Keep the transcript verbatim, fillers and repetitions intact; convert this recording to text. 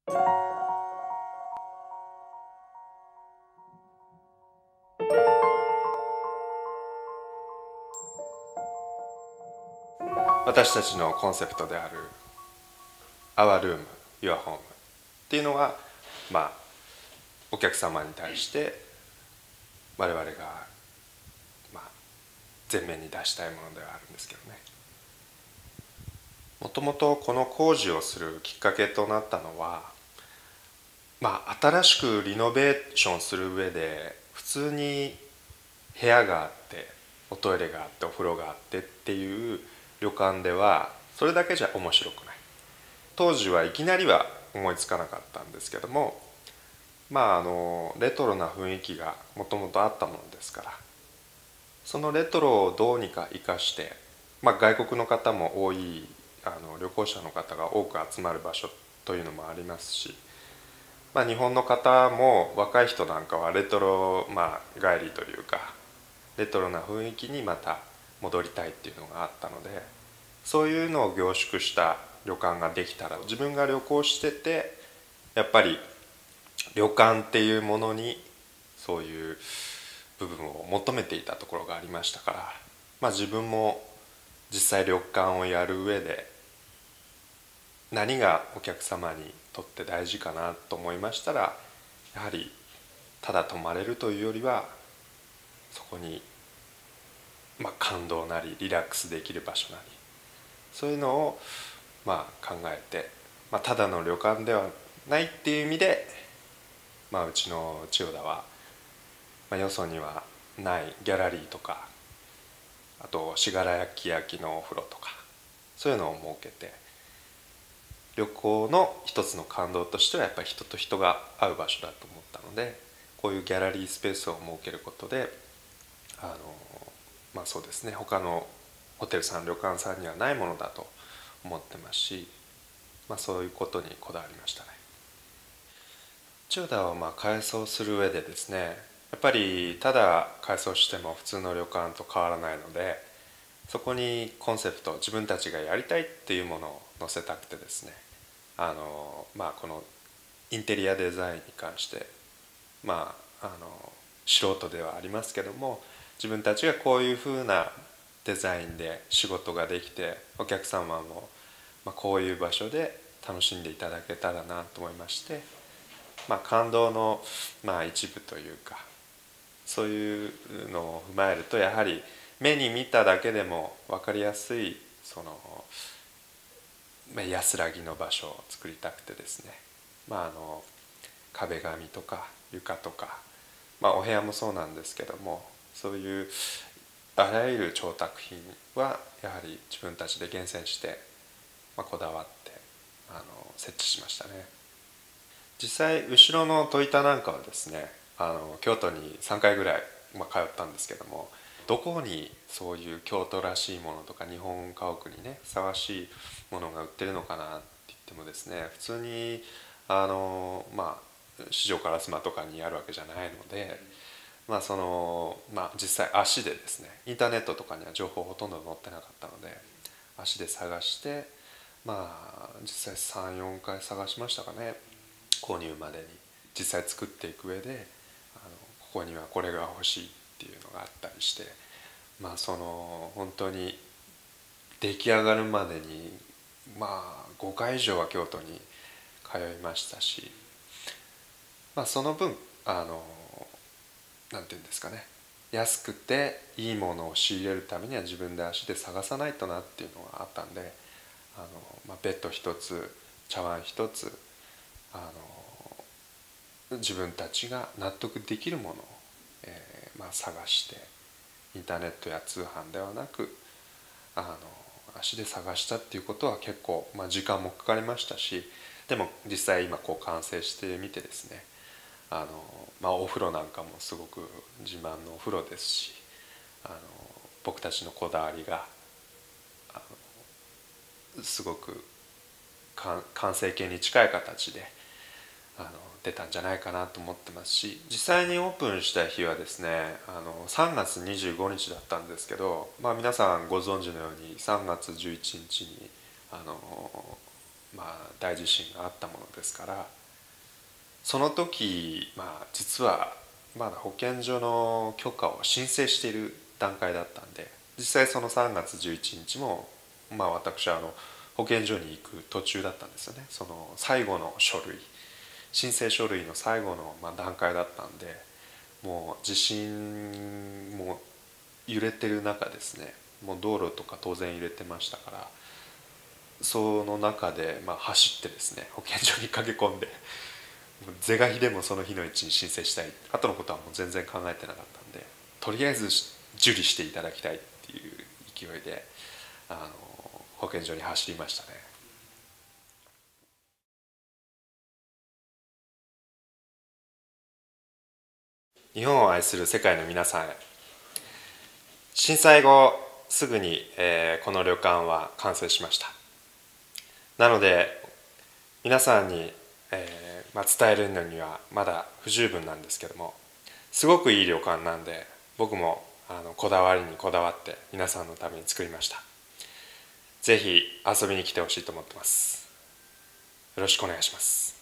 私たちのコンセプトである Our Room, Your Home っていうのは、まあ、お客様に対して我々が、まあ、前面に出したいものではあるんですけどね。もともとこの工事をするきっかけとなったのは、まあ、新しくリノベーションする上で普通に部屋があっておトイレがあってお風呂があってっていう旅館ではそれだけじゃ面白くない。当時はいきなりは思いつかなかったんですけども、まああのレトロな雰囲気がもともとあったものですから、そのレトロをどうにか生かして、まあ、外国の方も多い、あの旅行者の方が多く集まる場所というのもありますし、まあ、日本の方も若い人なんかはレトロ、まあ、帰りというかレトロな雰囲気にまた戻りたいっていうのがあったので、そういうのを凝縮した旅館ができたら、自分が旅行しててやっぱり旅館っていうものにそういう部分を求めていたところがありましたから、まあ、自分も実際旅館をやる上で何がお客様にとって大事かなと思いましたら、やはりただ泊まれるというよりはそこに、まあ、感動なりリラックスできる場所なり、そういうのをまあ考えて、まあ、ただの旅館ではないっていう意味で、まあ、うちの千代田は、まあ、よそにはないギャラリーとか、あと信楽焼のお風呂とか、そういうのを設けて、旅行の一つの感動としてはやっぱり人と人が会う場所だと思ったので、こういうギャラリースペースを設けることで、あのまあそうですね、他のホテルさん旅館さんにはないものだと思ってますし、まあ、そういうことにこだわりましたね。千代田をまあ改装する上でですね、やっぱりただ改装しても普通の旅館と変わらないので、そこにコンセプト、自分たちがやりたいっていうものを載せたくてですね、あのまあこのインテリアデザインに関して、まああの素人ではありますけども、自分たちがこういうふうなデザインで仕事ができて、お客様もまあこういう場所で楽しんでいただけたらなと思いまして、まあ、感動のまあ一部というか、そういうのを踏まえると、やはり目に見ただけでも分かりやすいその、まあ、安らぎの場所を作りたくてですね、まあ、あの壁紙とか床とか、まあ、お部屋もそうなんですけども、そういうあらゆる調達品はやはり自分たちで厳選して、まあ、こだわってあの設置しましたね。実際後ろの戸板なんかはですね、あの京都にさんかいぐらい、まあ、通ったんですけども、どこにそういう京都らしいものとか日本家屋にねふさわしいものが売ってるのかなって言ってもですね、普通にあのまあ四条烏丸とかにあるわけじゃないので、まあそのまあ実際足でですね、インターネットとかには情報ほとんど載ってなかったので、足で探して、まあ実際さんよんかい探しましたかね、購入までに。実際作っていく上で、あのここにはこれが欲しいっていうのがあったりして、まあその本当に出来上がるまでにまあごかい以上は京都に通いましたし、まあその分あのなんていうんですかね、安くていいものを仕入れるためには自分で足で探さないとなっていうのがあったんで、あの、まあ、ベッド一つ茶碗一つ、あの自分たちが納得できるものを、えーまあ、探して、インターネットや通販ではなくあの足で探したっていうことは結構、まあ、時間もかかりましたし、でも実際今こう完成してみてですね、あの、まあ、お風呂なんかもすごく自慢のお風呂ですし、あの僕たちのこだわりがあのすごく完成形に近い形であの出たんじゃないかなと思ってますし、実際にオープンした日はですね、あのさんがつにじゅうごにちだったんですけど、まあ、皆さんご存知のようにさんがつじゅういちにちにあのまあ、大地震があったものですから、その時、まあ、実はまだ保健所の許可を申請している段階だったんで、実際そのさんがつじゅういちにちも、まあ、私はあの保健所に行く途中だったんですよね。その最後の書類、申請書類の最後のまあ段階だったんで、もう地震も揺れてる中ですね、もう道路とか当然揺れてましたから、その中でまあ走ってですね保健所に駆け込んで、是が非でもその日のうちに申請したい、後のことはもう全然考えてなかったんで、とりあえず受理していただきたいっていう勢いであの保健所に走りましたね。日本を愛する世界の皆さんへ。震災後すぐに、えーこの旅館は完成しました。なので皆さんに、えーまあ、伝えるのにはまだ不十分なんですけども、すごくいい旅館なんで、僕もあのこだわりにこだわって皆さんのために作りました。ぜひ遊びに来てほしいと思ってます。よろしくお願いします。